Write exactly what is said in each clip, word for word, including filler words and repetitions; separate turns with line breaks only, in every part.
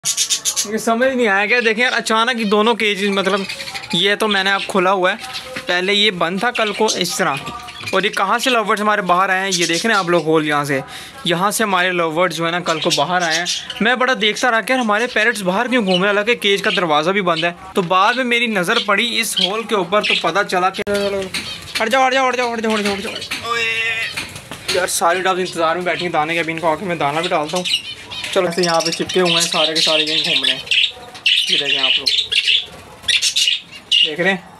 ये समझ नहीं आया क्या। देखें यार, अचानक ही दोनों केज, मतलब ये तो मैंने अब खोला हुआ है, पहले ये बंद था कल को इस तरह। और ये कहाँ से लव बर्ड्स हमारे बाहर आए हैं, ये देख रहे हैं आप लोग होल, यहाँ से यहाँ से हमारे लव बर्ड्स जो है ना कल को बाहर आए हैं। मैं बड़ा देखता रहा कि हमारे पैरट्स बाहर क्यों घूम रहे, हालांकि केज का दरवाज़ा भी बंद है। तो बाद में मेरी नज़र पड़ी इस होल के ऊपर, तो पता चला कि हट जाओ हट जाओ हट जाओ हट जाओ हट जाओ हट जाओ यार, सारी डब्स इंतज़ार में बैठी हैं दाने के। अभी इनको आके मैं दाना भी डालता हूँ। चलो ऐसे यहाँ पे चिपके हुए हैं सारे के सारे, यहीं घूम रहे हैं। ये देखें आप लोग, देख रहे हैं।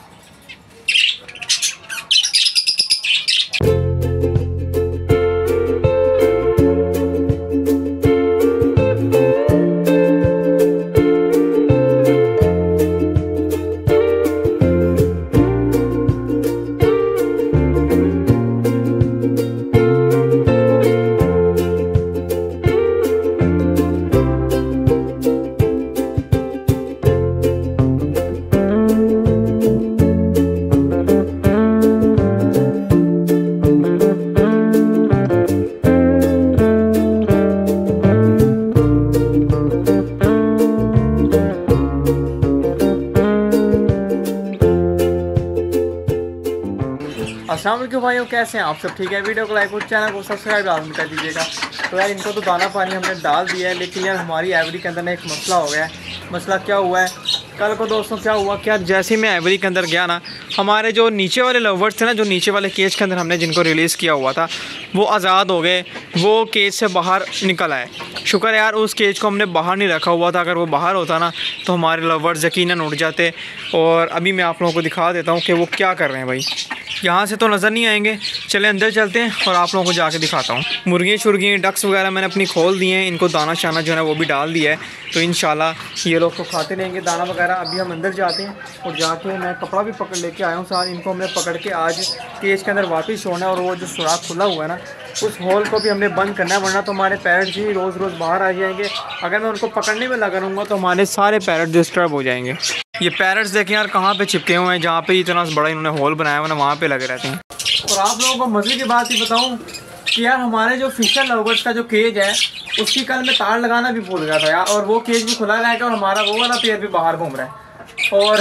अस्सलाम वालेकुम भाइयों, कैसे हैं आप सब? ठीक है, वीडियो को लाइक और चैनल को सब्सक्राइब लाजमी कर दीजिएगा। तो यार इनको तो दाना पानी हमने डाल दिया है, लेकिन यार हमारी एवरी के अंदर ना एक मसला हो गया है। मसला क्या हुआ है कल को दोस्तों, क्या हुआ क्या, जैसे ही मैं एवरी के अंदर गया ना, हमारे जो नीचे वाले लवर्स थे ना, जो नीचे वाले केज के अंदर हमने जिनको रिलीज़ किया हुआ था, वो आज़ाद हो गए, वो केज से बाहर निकल आए। शुक्र यार उस केज को हमने बाहर नहीं रखा हुआ था, अगर वो बाहर होता ना तो हमारे लवर्स यकीनन उड़ जाते। और अभी मैं आप लोगों को दिखा देता हूँ कि वो क्या कर रहे हैं। भाई यहाँ से तो नज़र नहीं आएंगे, चले अंदर चलते हैं और आप लोगों को जाके दिखाता हूँ। मुर्गियाँ शुर्गियाँ डक्स वगैरह मैंने अपनी खोल दी हैं, इनको दाना शाना जो है वो भी डाल दिया है, तो इंशाल्लाह ये लोग तो खाते रहेंगे दाना वगैरह। अभी हम अंदर जाते हैं और जाके मैं कपड़ा भी पकड़ लेके आया हूँ साथ। इनको हमने पकड़ के आज केज के अंदर वापस छोड़ना है, और वो जो सुराख खुला हुआ है ना, उस होल को भी हमने बंद करना है, वरना तो हमारे पैरट ही रोज़ रोज़ बाहर आ जाएंगे। अगर मैं उनको पकड़ने में लगा रहूँगा तो हमारे सारे पैरट डिस्टर्ब हो जाएंगे। ये पैरट्स देखें यार कहाँ पे चिपके हुए हैं, जहाँ पे इतना बड़ा इन्होंने होल बनाया हुआ है ना, वहाँ पे लगे रहते हैं। और आप लोगों को मज़े की बात ही बताऊँ कि यार हमारे जो फिशर लवर्स का जो केज है, उसकी कल मैं तार लगाना भी भूल गया था यार, और वो केज भी खुला रहेगा और हमारा वो वाला पेयर भी बाहर घूम रहा है। और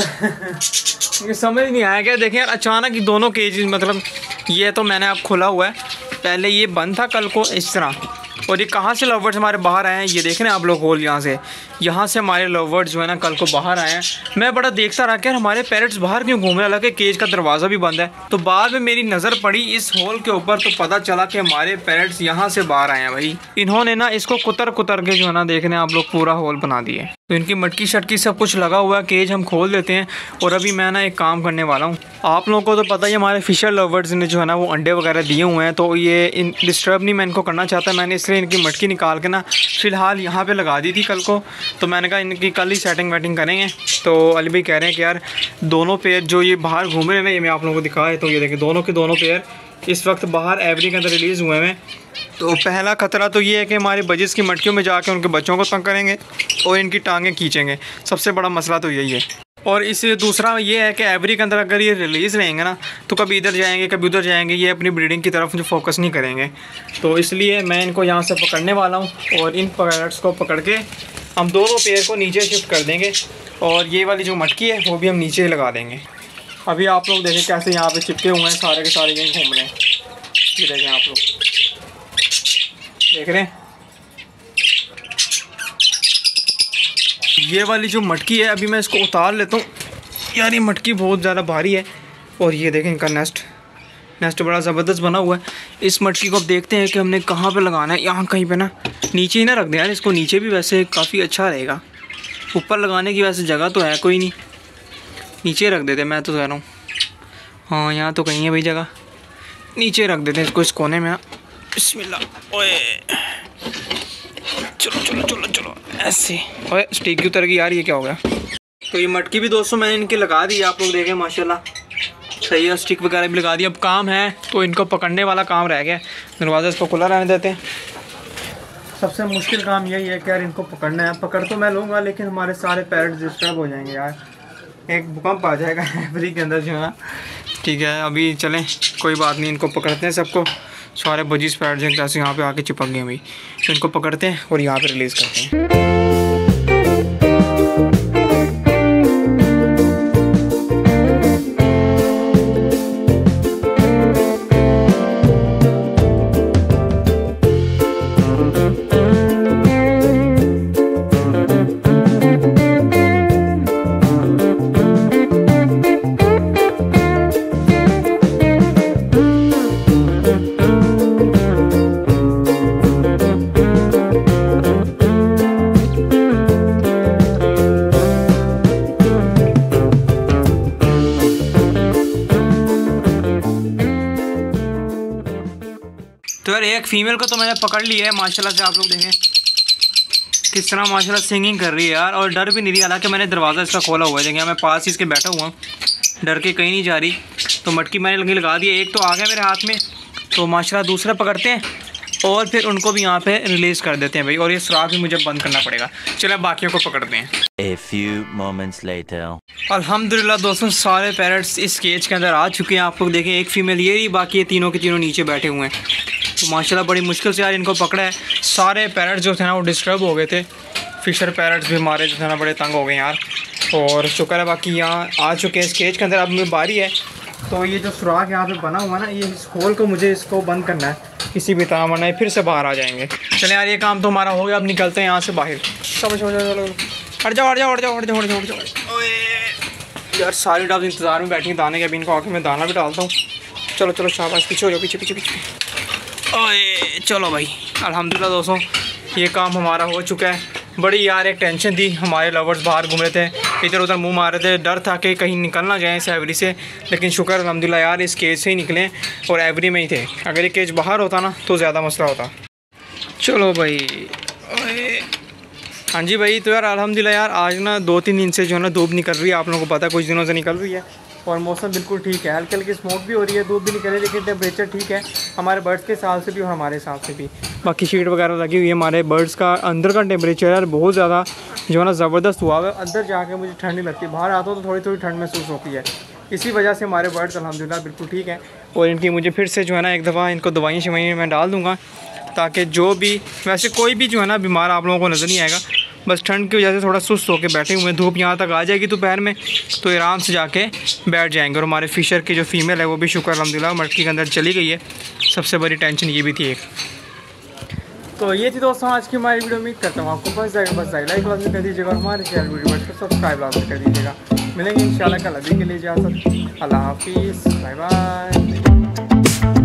ये समझ नहीं आया क्या। देखें यार, अचानक ही दोनों केज, मतलब ये तो मैंने अब खोला हुआ है, पहले ये बंद था कल को इस तरह। और ये कहाँ से लव बर्ड्स हमारे बाहर आए हैं, ये देख रहे हैं आप लोग होल, यहाँ से यहाँ से हमारे लव बर्ड्स जो है ना कल को बाहर आए हैं। मैं बड़ा देखता रहा कि हमारे पैरट्स बाहर क्यों घूम रहे, हालांकि केज का दरवाज़ा भी बंद है। तो बाद में मेरी नज़र पड़ी इस होल के ऊपर, तो पता चला कि हमारे पैरट्स यहाँ से बाहर आए हैं। भाई इन्होंने ना इसको कुतर कुतर के जो है ना, देख रहे हैं आप लोग, पूरा होल बना दिए। तो इनकी मटकी शटकी सब कुछ लगा हुआ है। केज हम खोल देते हैं। और अभी मैं ना एक काम करने वाला हूँ, आप लोगों को तो पता ही, हमारे फिशर लवर्स ने जो है ना वो अंडे वगैरह दिए हुए हैं, तो ये इन डिस्टर्ब नहीं मैं इनको करना चाहता। मैंने इसलिए इनकी मटकी निकाल के ना फ़िलहाल यहाँ पे लगा दी थी कल को। तो मैंने कहा इनकी कल ही सेटिंग वेटिंग करेंगे। तो अली भाई कह रहे हैं कि यार दोनों पेयर जो ये बाहर घूम रहे हैं ना, ये मैं आप लोगों को दिखाए, तो ये देखें दोनों के दोनों पेयर इस वक्त बाहर एवरी के अंदर रिलीज़ हुए हैं। तो पहला ख़तरा तो ये है कि हमारे बजिस की मटकियों में जाके उनके बच्चों को तंग करेंगे और इनकी टांगें खींचेंगे। सबसे बड़ा मसला तो यही है। और इससे दूसरा ये है कि एवरी के अंदर अगर ये रिलीज़ रहेंगे ना, तो कभी इधर जाएंगे कभी उधर जाएंगे, ये अपनी ब्रीडिंग की तरफ जो फोकस नहीं करेंगे। तो इसलिए मैं इनको यहाँ से पकड़ने वाला हूँ, और इन पैरट्स को पकड़ के हम दोनों पेयर को नीचे शिफ्ट कर देंगे, और ये वाली जो मटकी है वो भी हम नीचे लगा देंगे। अभी आप लोग देखें कैसे यहाँ पे चिपके हुए हैं सारे के सारे, यहीं घूम रहे हैं। ये देखें आप लोग, देख रहे हैं। ये वाली जो मटकी है, अभी मैं इसको उतार लेता हूँ यार, ये मटकी बहुत ज़्यादा भारी है। और ये देखें इनका नेस्ट नेस्ट बड़ा ज़बरदस्त बना हुआ है। इस मटकी को अब देखते हैं कि हमने कहाँ पे लगाना है। यहाँ कहीं पे ना, नीचे ही ना रख दें यार इसको, नीचे भी वैसे काफ़ी अच्छा रहेगा। ऊपर लगाने की वैसे जगह तो है कोई नहीं, नीचे रख देते, मैं तो कह रहा हूँ। हाँ यहाँ तो कहीं है भाई जगह, नीचे रख देते हैं इसको इस कोने में। बिस्मिल्लाह, ओए चलो चलो चलो चलो ऐसे। ओए स्टिक की उतर गई यार, ये क्या हो गया। तो ये मटकी भी दोस्तों मैंने इनके लगा दी, आप लोग देखें माशाल्लाह सही है। स्टिक वगैरह भी लगा दी। अब काम है तो इनको पकड़ने वाला काम रह गया। दरवाज़ा इसको खुला रहने देते हैं। सबसे मुश्किल काम यही है कि यार इनको पकड़ना है। पकड़ तो मैं लूँगा, लेकिन हमारे सारे पैरट डिस्टर्ब हो जाएंगे यार, एक भूकंप आ जाएगा एवरी के अंदर जो है ना। ठीक है अभी चलें, कोई बात नहीं, इनको पकड़ते हैं सबको। सारे बजीज पैरट जो यहाँ पे आके चिपक गए भाई, तो इनको पकड़ते हैं और यहाँ पे रिलीज़ करते हैं। यार एक फ़ीमेल को तो मैंने पकड़ लिया है माशाल्लाह से। आप लोग देखें किस तरह माशाल्लाह सिंगिंग कर रही है यार, और डर भी नहीं रही। हालांकि मैंने दरवाज़ा इसका खोला हुआ है, देखें मैं पास ही इसके बैठा हुआ, डर के कहीं नहीं जा रही। तो मटकी मैंने लगी लगा दी, एक तो आ गया मेरे हाथ में, तो माशाल्लाह दूसरा पकड़ते हैं और फिर उनको भी यहाँ पे रिलीज़ कर देते हैं भाई। और ये सुराख भी मुझे बंद करना पड़ेगा। चलो बाकियों को पकड़ते हैं।
A few moments later.
अल्हम्दुलिल्लाह दोस्तों सारे पैरट्स इस केज के अंदर आ चुके हैं। आप लोग देखें एक फ़ीमेल ये रही, बाकी ये तीनों के तीनों नीचे बैठे हुए हैं। तो माशाल्लाह बड़ी मुश्किल से यार इनको पकड़ा है। सारे पैरट्स जो थे ना वो डिस्टर्ब हो गए थे, फ़िशर पैरट्स भी हमारे जो थे ना बड़े तंग हो गए यार। और शुक्र है बाकी यहाँ आ चुके हैं इस केज के अंदर। अब मेरी बारी है, तो ये जो सुराख यहाँ पे बना हुआ है ना, ये इस होल को मुझे इसको बंद करना है किसी भी तरह, वरना फिर से बाहर आ जाएंगे। चलें यार ये काम तो हमारा हो गया, अब निकलते हैं यहाँ से बाहर। चलो चलो चलो हट जाओ हट जाओ हट जाओ हट जाओ हट जाओ हट जाओ यार। सारी डॉग इंतज़ार में बैठी दाने के, अभी इनको आके मैं दाना भी डालता हूँ। चलो चलो शाबाश, पीछे हो जाओ, पीछे पीछे पीछे। ओए चलो भाई अल्हम्दुलिल्लाह दोस्तों ये काम हमारा हो चुका है। बड़ी यार एक टेंशन थी, हमारे लवर्स बाहर घूम रहे थे, इधर उधर मुंह मार रहे थे, डर था कि कहीं निकल ना जाए इस एवरी से। लेकिन शुक्र अल्हम्दुलिल्लाह यार इस केज से ही निकले और एवरी में ही थे। अगर ये केज बाहर होता ना तो ज़्यादा मसला होता। चलो भाई हाँ जी भाई। तो यार अल्हम्दुलिल्लाह यार आज ना दो तीन दिन से जो है ना धूप निकल रही है, आप लोगों को पता है कुछ दिनों से निकल रही है, और मौसम बिल्कुल ठीक है। हल्की हल्की स्मोक भी हो रही है, धूप भी निकल रही है, लेकिन टेम्परेचर ठीक है हमारे बर्ड्स के हिसाब से भी और हमारे हिसाब से भी। बाकी शीट वगैरह लगी हुई है। हमारे बर्ड्स का अंदर का टेम्परेचर यार बहुत ज़्यादा जो है ना ज़बरदस्त हुआ है। अंदर जाके मुझे ठंड नहीं लगती, बाहर आता हूँ तो थोड़ी थोड़ी ठंड महसूस होती है। इसी वजह से हमारे बर्ड्स अल्हम्दुलिल्लाह बिल्कुल ठीक है। और इनकी मुझे फिर से जो है ना एक दफ़ा इनको दवाइयाँ शवाइयाँ मैं डाल दूँगा, ताकि जो भी वैसे कोई भी जो है ना बीमार आप लोगों को नज़र नहीं आएगा। बस ठंड की वजह से थोड़ा सुस्त होकर बैठे हुए हैं। धूप यहाँ तक आ जाएगी दोपहर में तो आराम से जाके बैठ जाएंगे। और हमारे फ़िशर की जो फ़ीमेल है वो भी शुक्र अल्हम्दुलिल्लाह मटकी के अंदर चली गई है। सबसे बड़ी टेंशन ये भी थी एक। तो ये थी दोस्तों आज की हमारी वीडियो। उम्मीद करता हूँ आपको बस जाएगा बस जाएगा लाइक लाजमी कर दीजिएगा और हमारे चैनल वीडियो को सब्सक्राइब लाजमी कर दीजिएगा। मिलेंगे इंशाल्लाह कल। अभी के लिए इजाज़त, अल्लाह हाफिज़, बाय बाय।